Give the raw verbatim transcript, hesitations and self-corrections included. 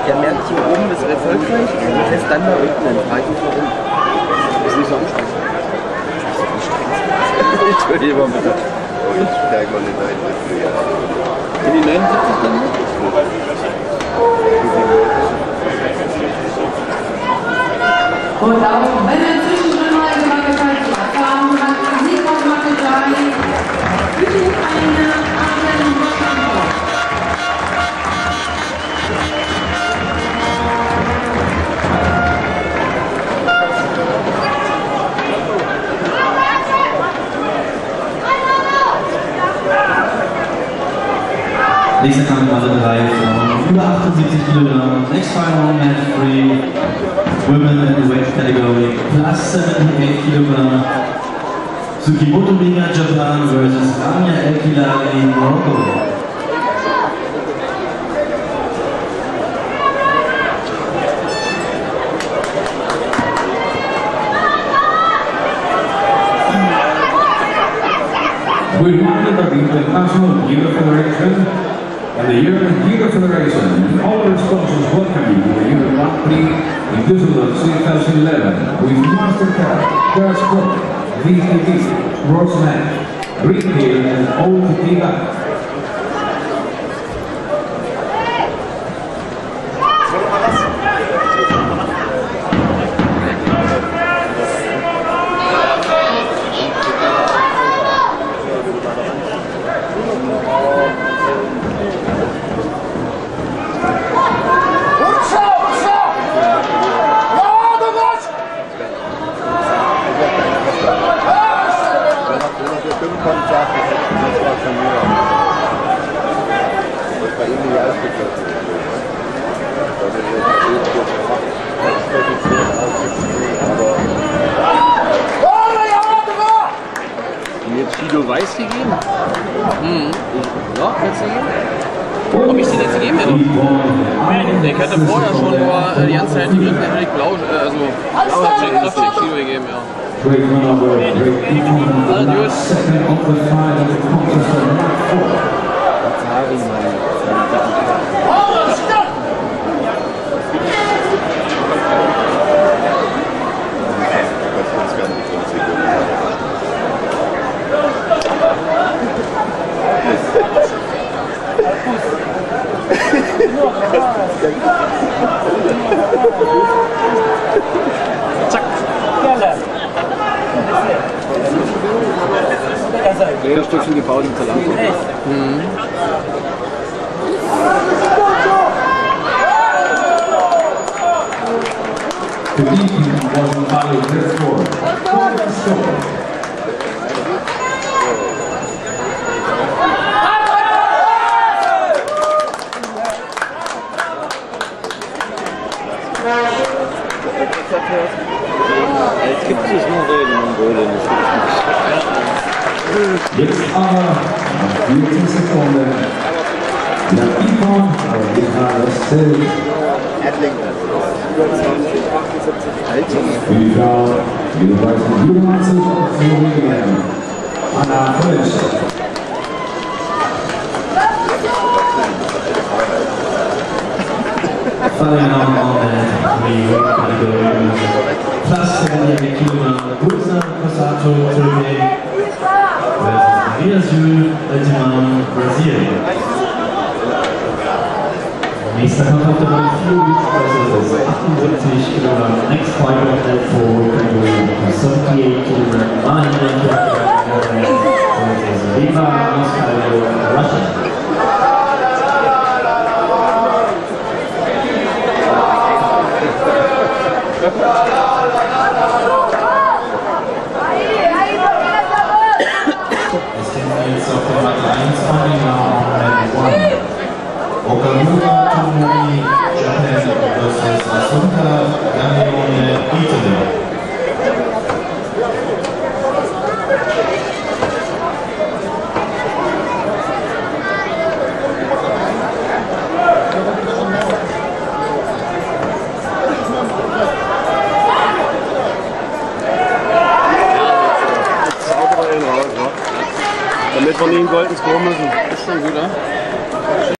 Der merkt hier oben ist erfolgreich und lässt dann da unten einen Frage warum. Ist nicht so anstrengend. Entschuldigung bitte. Ich steige mal in neunundsiebzig. In die neunundsiebzig dann mit? Und auch wenn er zwischendrin mal Gewaltigkeit zu erfahren hat, Sieg auf Matte drei, bitte eine Anwendung Antwort. Nächster Kampf Matte drei von über achtundsiebzig Kilogramm. Next final match three. Women in the weight category plus seventy-eight kilogram. Tsukimoto Liga Japan versus Anya El Kilali Morocco. We wanted the International Judo Federation and the European Judo Federation and all the sponsors welcome you to the Judo Grand Prix in Düsseldorf twenty eleven with Mastercard, Girls Club, V T V, Roseman, Green Hill and O T T Bank. Kommt, sagt, das war von mir. Das bei ihm nicht ausgeführt. Und jetzt Guido Weiß gegeben? Mhm. Ja, kannst du geben? Ob ich den jetzt gegeben hätte? Nee, ich hätte vorher schon nur die ganze Zeit gegriffen, hätte ich blau, also kräftig, kräftig Guido gegeben, ja. Zack. Jeder Stückchen gebaut im Salat. Mhm. The team was entitled to their score. Jetzt gibt es nur Reden in Mongolen. Jetzt aber nach vierzehn Sekunden der Ping-Pong, aber die Frage ist zählt. Für die Frau, die bereits mit Jugendmanzel auf Slowenien, Anna Frisch. Following on on that, we weight category plus seventy-eight kilogram. Bursa Passato Turkey versus Maria Süd, Altiman, Brasilien. Nächster Kampf auf der Bahn vier, das ist achtundsiebzig Kilogramm. Next fight of that four category seventy-eight kilogram. nine kilogram versus Viva Moskayo, Russia. Es kämpfen jetzt auf der Matte eins Fighting now on Mat one. Okamura Tomomi, Japan versus Asunta Damione, Italy. Damit wir nie einen goldenen Score müssen. Ist schon gut, oder?